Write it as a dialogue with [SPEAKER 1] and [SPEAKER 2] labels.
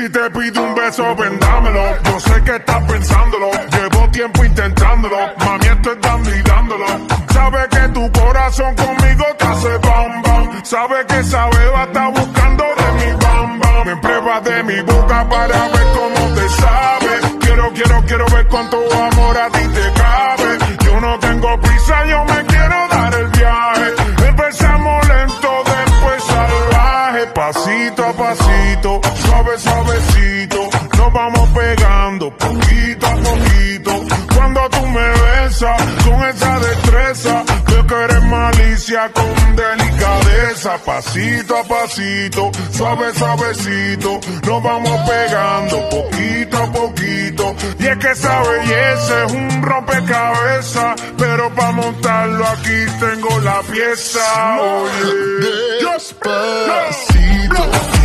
[SPEAKER 1] Si te pido un beso, vendámelo. Yo sé que estás pensándolo. Llevo tiempo intentándolo. Mami, estoy dando y dándolo. Sabe que tu corazón conmigo te hace bam bam. Sabe que esa beba está buscando de mi bam bam. Me pruebas de mi boca para ver cómo te sabe. Quiero ver cuánto amor a ti te cabe. Yo no tengo prisa, yo me quiero dar el viaje. Empezamos lento, después salvaje. Pasito a pasito, suavecito. Nos vamos pegando poquito a poquito. Cuando tú me besas con esa destreza, veo que eres malicia con delicadeza. Pasito a pasito, suavecito. Nos vamos pegando poquito a poquito. Y es que esa belleza es un rompecabezas, pero para montarlo aquí tengo la pieza. Oye,
[SPEAKER 2] Despacito.